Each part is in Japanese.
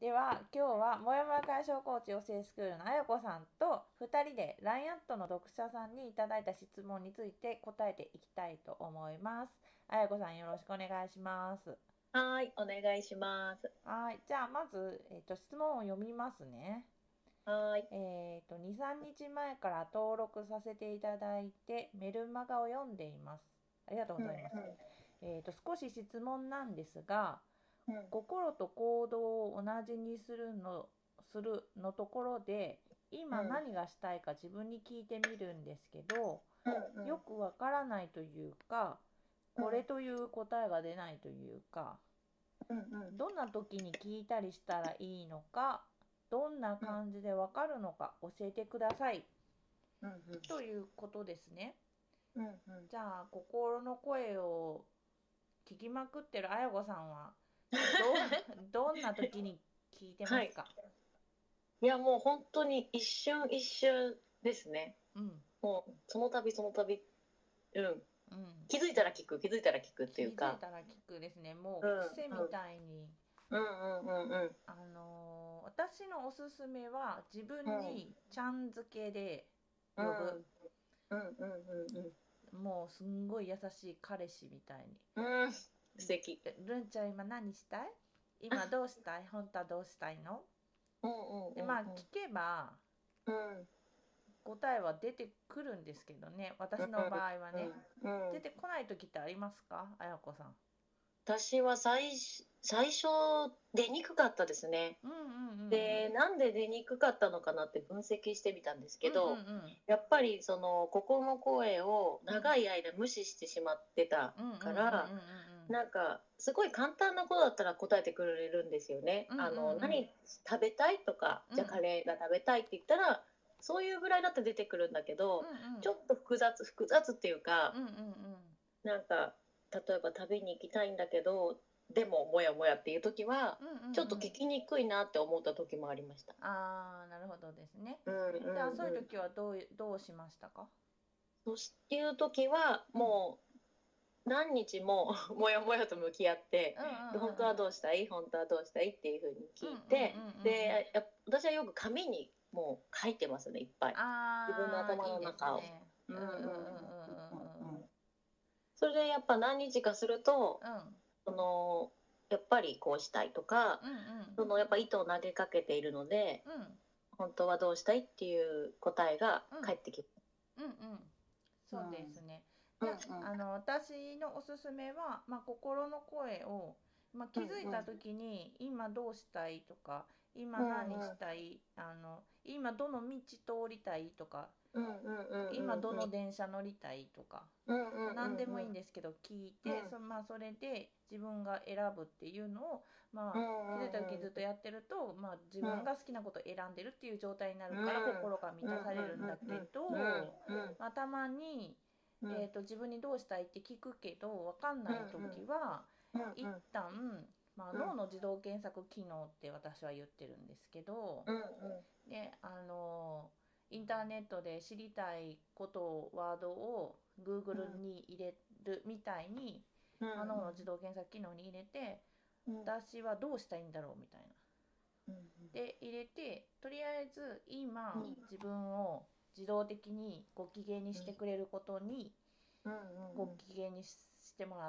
では今日はもやもや解消コーチ養成スクールのあやこさんと2人で LINE アットの読者さんにいただいた質問について答えていきたいと思います。あやこさんよろしくお願いします。 はい、お願いします。 はい、じゃあまず、質問を読みますね。 はい。 2、3日前から登録させていただいてメルマガを読んでいます。ありがとうごうん、 ざいます。少し質問なんですが、 うん、 心と行動を同じにするのところでうん、 今何がしたいか自分に聞いてみるんですけど、 うん、うん、 よくわからないというか、 うん、 これという答えが出ないというか、 うん、うん、 どんな時に聞いたりしたらいいのか、どんな感じでわかるのか教えてくださいうん、 ということですね。 うん、うん。 じゃあ心の声を聞きまくってるあやこさんはどんな時に聞いてまはい。 すか？ いや、もう本当に一瞬一瞬ですね。 うん、 もう、その度その度、うん。 うん。 気づいたら聞く、気づいたら聞くっていうか。 気づいたら聞くですね。もうん、うん、 う癖みたいに。 うん、うん、うん、 私のおすすめは自うん、 分にちゃん付けでうん、 呼ぶ。 うん、うん、うん、 もうすんごい優しい彼氏みたいに。 うん、うん、素敵。 るんちゃん今何したい？今どうしたい？本当はどうしたいの？ うん、うん、 で、まあ聞けばうん、うん、 答えは出てくるんですけどね。私の場合はね。 うん、うん。 出てこない時ってありますか？あやこさん。 私は最初出にくかったですね。 うんうんうんで、なんで出にくかったのかなって分析してみたんですうん。うんうんうけど、 ん。 やっぱりその心の声をうん長い間無視してしまってたうんうんうんうんうんから、なんかすごい簡単なことだったら答えてくれるんですよね。 うんうんうん何食べたいとか、 うんうんじゃあカレーが食べたいって言ったら、そういうぐらいだって出てくるんだけど、ちょっと複雑っていうか、 うんうんうん。 なんか、例えば旅に行きたいんだけど、でもモヤモヤっていう時は、 うんうんちょっとうん。 聞きにくいなって思った時もありました。 ああ、なるほどですね。 うんうんじゃあそういううん。 時はどうしましたか？ そうしていう時は、 うん。 もう何日もモヤモヤと向き合って、 うんうん本当はどうしたい本当はどうしたいっていうふうにうんうん。 聞いて、 うんうんうんうんうん。 で、私はよく紙にもう書いてますね、いっぱい。自分のああ、 頭いいですの中を。 ね。 うんうんうんうんうんうんうんうんうん。それでやっぱ何日かすると、 うんうん。うん。 そのやっぱりこうしたいとか、 うんうん。 そのやっぱ糸を投げかけているので、 うん。 本当はどうしたいっていう答えがうん。 返ってきうんうん。 まそうですね。 す。 じゃうんうんあ、私のおすすめは、まあ、心の声を、まあ、気うんづいた時に、今どうしたいとか、今うん何したい、今どの道通りたいとか、 うんうんうん今どうんの電車乗りたいとか、 うんうんうん何でもいいんうんですけど聞いて、 うんまあ、それで自分が選ぶっていうのを、まあ、 うん気づいた時ずっとやってると、まあ、自うん分が好きなことを選んでるっていう状態になるうんから心が満うんうんたされるんだけうんど、まあ、たまに、 うん自分にどうしたいって聞くけど分かんない時は一旦、まあ、脳の自動検索機能って私は言ってるんですけど、でインターネットで知りたいことをワードを Google に入れるみたいに、まあ、脳の自動検索機能に入れて私はどうしたいんだろうみたいなで入れて、とりあえず今自分を自動的にご機嫌にしてくれることにご機嫌にしてもらって、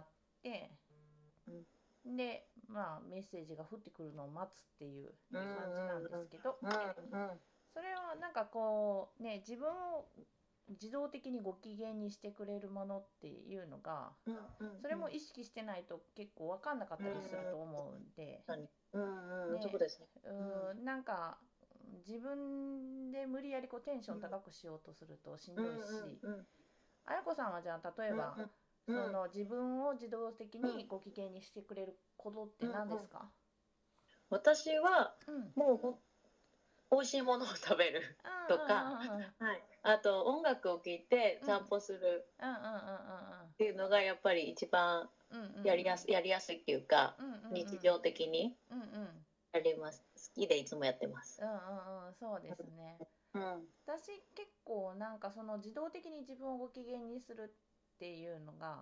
でまあメッセージが降ってくるのを待つっていう感じなんですけど、それはなんかこうね、自分を自動的にご機嫌にしてくれるものっていうのが、それも意識してないと結構分かんなかったりすると思うんでね。 そうですね。 なんか自分で無理やりこうテンション高くしようとするとしんどいし、あやこさんはじゃあ例えばその自分を自動的にご機嫌にしてくれることって何ですか？ 私はうん。 もう美味しいものを食べるとか、 うんうんうんうんうんはい、あと音楽を聴いてうんうん散歩するうんうんっていうのがやっぱり一番うんうんやりやすいっていうか、 うんうんうん日常的にうんうんやります。好きでいつもやってます。 うんうんうん、そうですね。 うん。 私結構なんかその自動的に自分をご機嫌にするっていうのが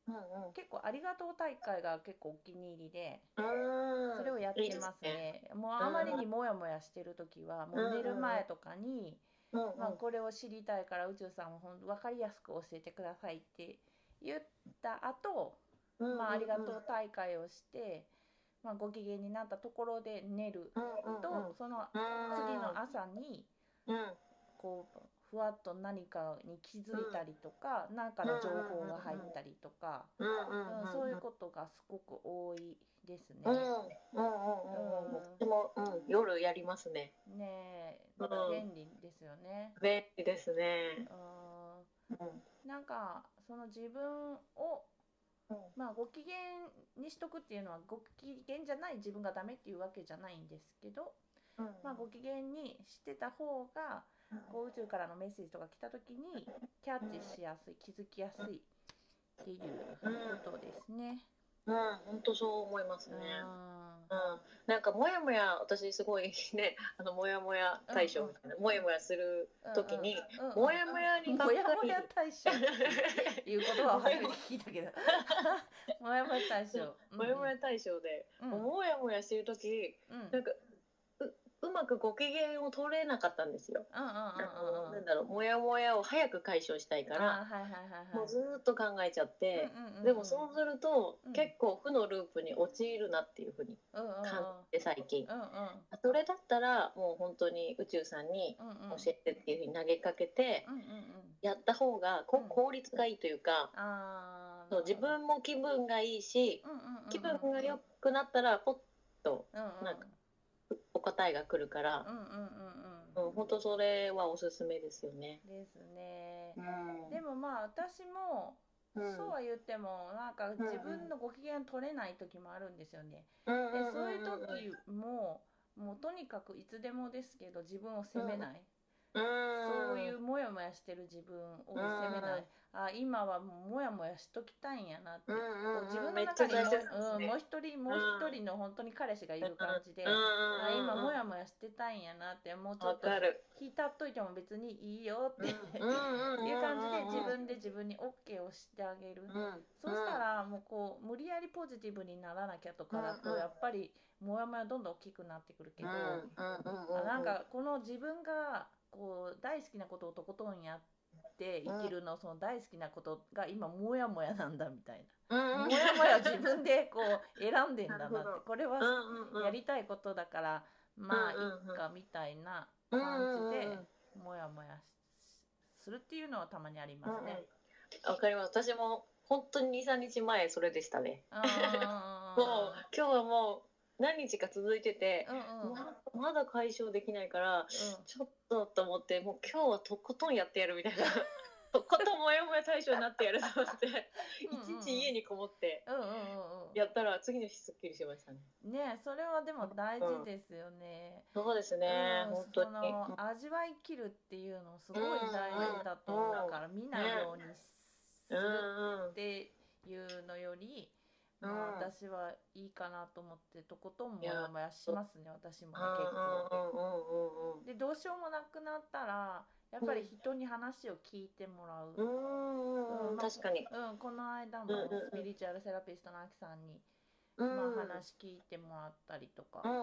結構ありがとう大会が結構お気に入りで、 そそれをやってますね。もうあまりにモヤモヤしてる時はもう寝る前とかに、これを知りたいから宇宙さんも分かりやすく教えてくださいって言った後、ありがとう大会をして、ご機嫌になったところで寝ると、その次の朝にこうふわっと何かに気づいたりとか、何かの情報が入ったりとか、そういうことがすごく多いですね。 でも、夜やりますね。 ねえ、便利ですよね。 便利ですね。 なんかその自分をご機嫌にしとくっていうのは、ご機嫌じゃない自分がダメっていうわけじゃないんですけど、ご機嫌にしてた方がこう宇宙からのメッセージとか来た時にキャッチしやすい、気づきやすいっていうことですね。 本当そう思いますね。なんかモヤモヤ、私すごいね、モヤモヤ対象みたいな、モヤモヤする時に、モヤモヤにばっかり、 モヤモヤ対象っていう言葉を初めて聞いたけど、モヤモヤ対象、 モヤモヤ対象で、モヤモヤしてる時、なんかうまくご機嫌を取れなかったんですよ。なんだろう、モヤモヤを早く解消したいから、もうずっと考えちゃって、でもそうすると、結構負のループに陥るなっていうふうに感じて最近。それだったらもう本当に宇宙さんに教えてっていうふうに投げかけてやった方が効率がいいというか、自分も気分がいいし、気分が良くなったらポッとなんかお答えが来るから、本当それはおすすめですよね。 ですね。でも私もそうは言ってもなんか自分のご機嫌取れない時もあるんですよね。でそういう時もうとにかくいつでもですけど自分を責めない。そういうモヤモヤしてる自分を責めない。今はもうモヤモヤしときたいんやなって、自分の中にもう一人の本当に彼氏がいる感じで、今モヤモヤしてたいんやなって、もうちょっと引いたっといても別にいいよっていう感じで自分に OK をしてあげる。そしたらもうこう無理やりポジティブにならなきゃとかだとやっぱりモヤモヤどんどん大きくなってくるけど、なんかこの自分がこう大好きなことをとことんやって生きるの、その大好きなことが今モヤモヤなんだみたいな、モヤモヤ自分でこう選んでんだなって、これはやりたいことだからまあいっかみたいな感じでモヤモヤするっていうのはたまにありますね。 わかります。私も本当に 2,3 日前それでしたね。もう今日はもう何日か続いてて、まだ解消できないから、ちょっとと思って、もう今日はとことんやってやるみたいなとことんモヤモヤ対象になってやると思って一日家にこもってやったら次の日すっきりしましたね。 ね、それはでも大事ですよね。 そうですね、本当に味わい切るっていうのすごい大事だと思うから、見ないようにするっていうのより、私はいいかなと思ってとことんモヤモヤしますね。私も結構で、どうしようもなくなったらやっぱり人に話を聞いてもらう。 確かに。 この間もスピリチュアルセラピストのあきさんに話聞いてもらったりとかして。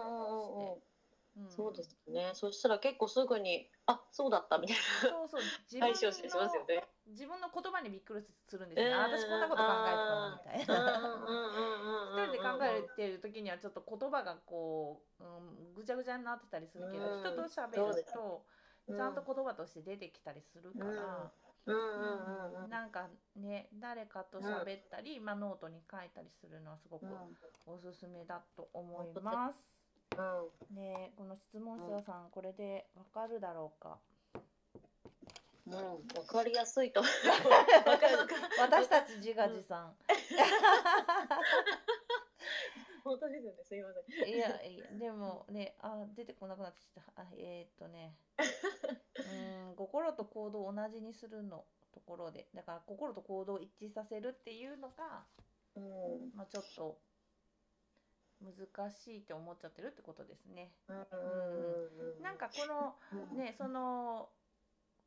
そうですね。そしたら結構すぐにそうだったみたいな。解消しますよね。 自分の言葉にびっくりするんですよね。私こんなこと考えてたのみたいな。一人で考えてる時にはちょっと言葉がこう、ぐちゃぐちゃになってたりするけど、人と喋るとちゃんと言葉として出てきたりするから、なんかね、誰かと喋ったり、ノートに書いたりするのはすごくおすすめだと思います。ね、この質問者さん、これでわかるだろうか。 わかりやすいと私たち自画自賛本当ですよね、すいません。 いやでもね、出てこなくなってきた。心と行動を同じにするのところで、だから心と行動を一致させるっていうのが、ちょっと難しいって思っちゃってるってことですね。なんかこのね、その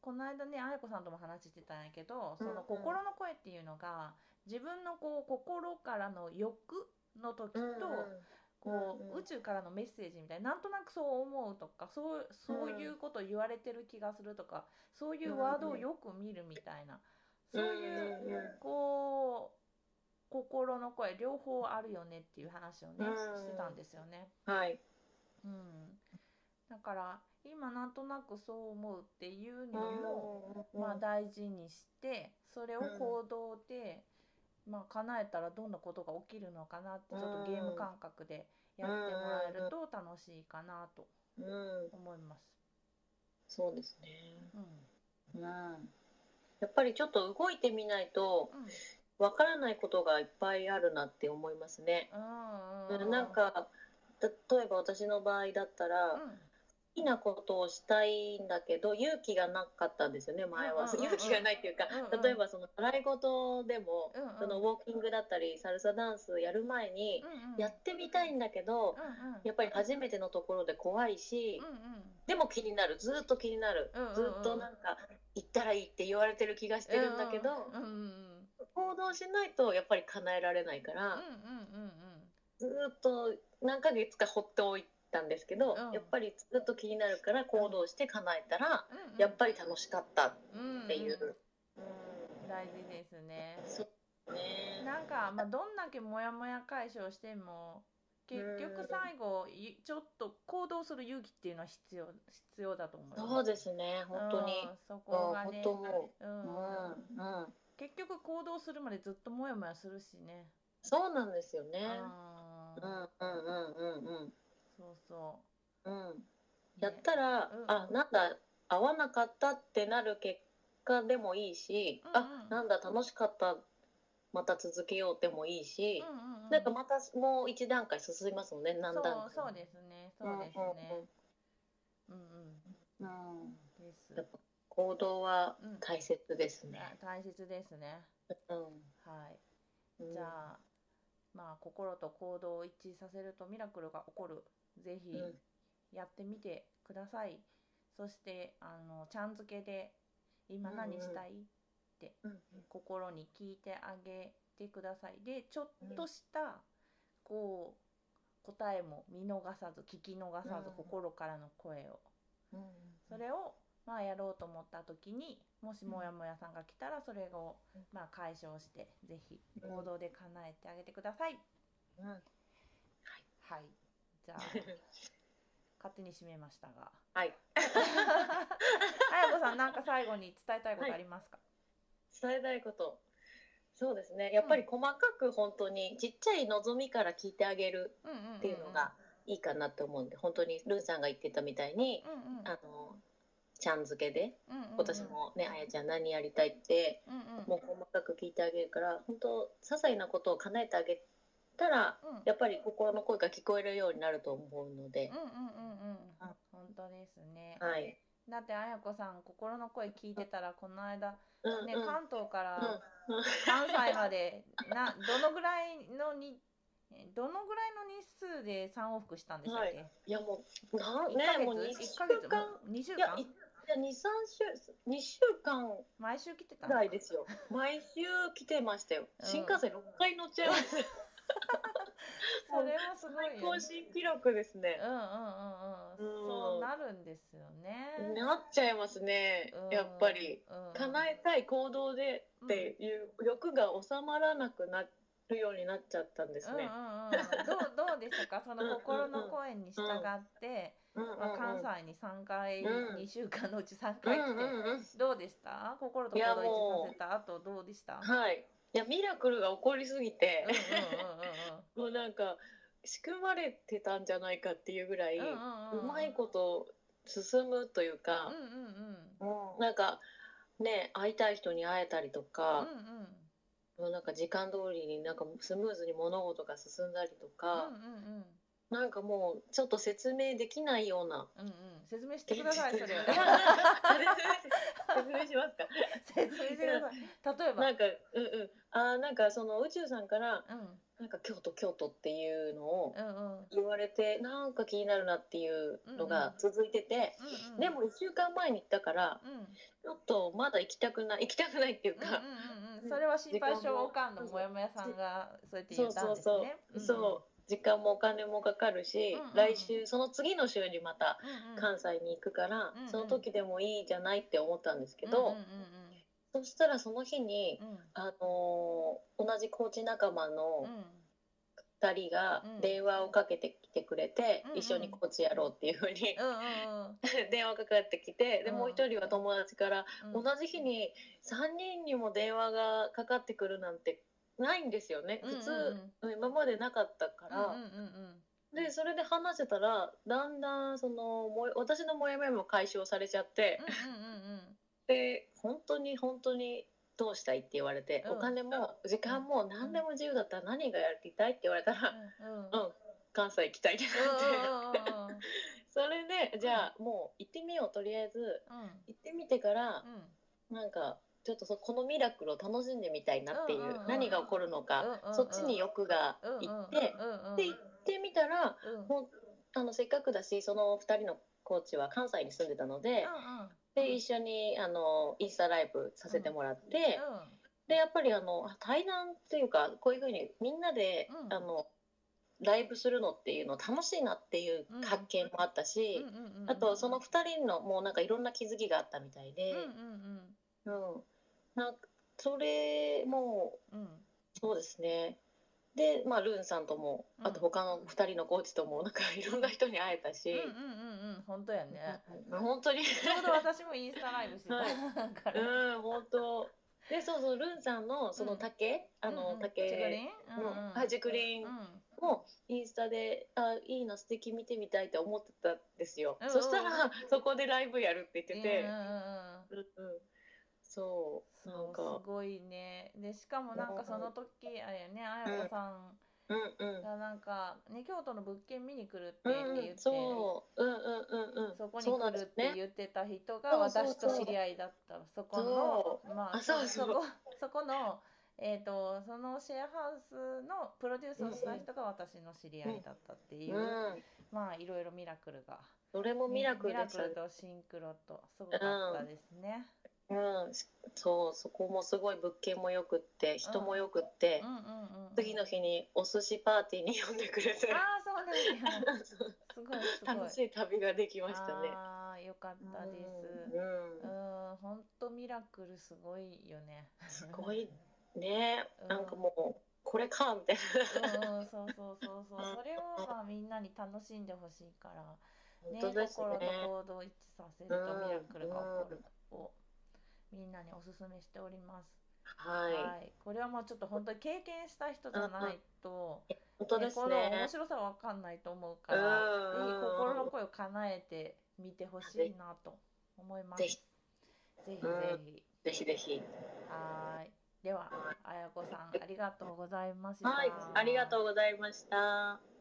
この間ね、あやこさんとも話してたんやけど、その心の声っていうのが自分のこう心からの欲の時と、こう宇宙からのメッセージみたいな、なんとなくそう思うとか、そういうこと言われてる気がするとか、そういうワードをよく見るみたいな、そういうこう心の声両方あるよねっていう話をね、してたんですよね。 はい。 だから今なんとなくそう思うっていうのも、まあ大事にして、それを行動で、まあ叶えたらどんなことが起きるのかなって、ちょっとゲーム感覚でやってもらえると楽しいかなと思います。 そうですね。やっぱりちょっと動いてみないとわからないことがいっぱいあるなって思いますね。なんか例えば私の場合だったら、好きなことをしたいんだけど勇気がなかったんですよね、前は。勇気がないっていうか、例えばその習い事でも、そのウォーキングだったりサルサダンスやる前にやってみたいんだけど、やっぱり初めてのところで怖いし、でも気になる、ずっと気になる、ずっとなんか行ったらいいって言われてる気がしてるんだけど、行動しないとやっぱり叶えられないから、ずっと何ヶ月か放っておいたんですけど、やっぱりずっと気になるから行動して叶えたら、やっぱり楽しかったっていう。 大事ですね。なんか、まあ、どんだけモヤモヤ解消しても結局最後ちょっと行動する勇気っていうのは必要だと思います。 そうですね、本当に。 そこがね、結局行動するまでずっとモヤモヤするしね。 そうなんですよね。 そうそう。 やったら、なんだ合わなかったってなる結果でもいいし、なんだ楽しかった、また続けようでもいいし、なんかまたもう一段階進みますもんね、何段階。 そうですね、そうですね。 やっぱ行動は大切ですね。 大切ですね。はい。じゃあ、まあ心と行動を一致させるとミラクルが起こる。ぜひやってみてください。そしてちゃん付けで今何したいって心に聞いてあげてください。でちょっとしたこう答えも見逃さず、聞き逃さず、心からの声を、それをまあやろうと思った時に、もしもやもやさんが来たらそれをまあ解消して、ぜひ行動で叶えてあげてください。はい。じゃあ勝手に締めましたが、 はい。 あやこさん、なんか最後に伝えたいことありますか？ 伝えたいこと、そうですね。やっぱり細かく本当にちっちゃい望みから聞いてあげるっていうのがいいかなと思うんで、本当にルーさんが言ってたみたいに、ちゃん付けで、私もね、あやちゃん何やりたいって、もう細かく聞いてあげるから、本当些細なことを叶えてあげたら、やっぱり心の声が聞こえるようになると思うので。 本当ですね。 はい。 だってあやこさん、心の声聞いてたら、この間ね、関東から関西までどのぐらいの日数で3往復したんでしたっけ？ いやもう 1ヶ月2週間 2週間毎週来てたぐらいですよ。毎週来てましたよ。新幹線6回乗っちゃいます。 それもすごいよね。 最高新記録ですね。 そうなるんですよね。 なっちゃいますね。やっぱり叶えたい行動でっていう欲が収まらなくなるようになっちゃったんですね。 どうでしたか？その心の声に従って関西に3回、2週間のうち3回来てどうでした？心と行動一致させた後どうでした？ はい。いやミラクルが起こりすぎてもうなんか仕組まれてたんじゃないかっていうぐらい、うまいこと進むというか、なんかね、会いたい人に会えたりとか、なんか時間通りになんかスムーズに物事が進んだりとか、なんかもうちょっと説明できないような、 説明してください、それ。説明しますか？ 説明してください。例えばなんかなんかその宇宙さんから、 なんか京都っていうのを言われて、なんか気になるなっていうのが続いてて、でも1週間前に行ったから、ちょっとまだ行きたくないっていうか、 それは心配性おかんのもやもやさんがそうやって言ったんですね。 そう時間もお金もかかるし、来週その次の週にまた関西に行くから、その時でもいいじゃないって思ったんですけど、そしたらその日に、同じコーチ仲間の2人が電話をかけてきてくれて、一緒にコーチやろうっていうふうに電話かかってきて、でもう1人は友達から、同じ日に3人にも電話がかかってくるなんてないんですよね、普通今までなかったから。でそれで話せたらだんだん私のモヤモヤも解消されちゃって、で本当にどうしたいって言われて、お金も時間も何でも自由だったら何がやりたいって言われたら、関西行きたいってなって、それでじゃあもう行ってみよう、とりあえず行ってみてから、なんかちょっとこのミラクルを楽しんでみたいなっていう、何が起こるのか、そっちに欲がいって、で行ってみたら、もうせっかくだし、その2人のコーチは関西に住んでたので、で一緒にインスタライブさせてもらって、でやっぱり対談っていうか、こういう風にみんなでライブするのっていうの楽しいなっていう発見もあったし、あとその2人のもうなんかいろんな気づきがあったみたいで、なんかそれもそうですね。でルンさんとも、あと他の2人のコーチともなんかいろんな人に会えたし、 本当やね。 本当にちょうど私もインスタライブしてたから。 本当で、そうルンさんのその竹の竹林もインスタでいいな、素敵、見てみたいって思ってたんですよ。そしたらそこでライブやるって言ってて、そうなんかすごいね。でしかもなんかその時あれやね、綾子さんがなんかね、京都の物件見に来るって言って、そこに来るって言ってた人が私と知り合いだった。そこのそこのそのシェアハウスのプロデュースをした人が私の知り合いだったっていう、いろいろミラクルが、 それもミラクルとシンクロとすごかったですね。 そこもすごい、物件もよくって人もよくって、次の日にお寿司パーティーに呼んでくれて、 そうなんやすごい楽しい旅ができましたね。 よかったです。本当ミラクルすごいよね。 すごいね、なんかもうこれかみたいな。 そうそれをみんなに楽しんでほしいからね、心と行動を一致させるとミラクルが起こるをみんなにおすすめしております。これはもうちょっと本当に経験した人じゃないと、この面白さは分かんないと思うから、ぜひ心の声を叶えてみてほしいなと思います。ぜひ。 では、綾子さんありがとうございました。 ありがとうございました。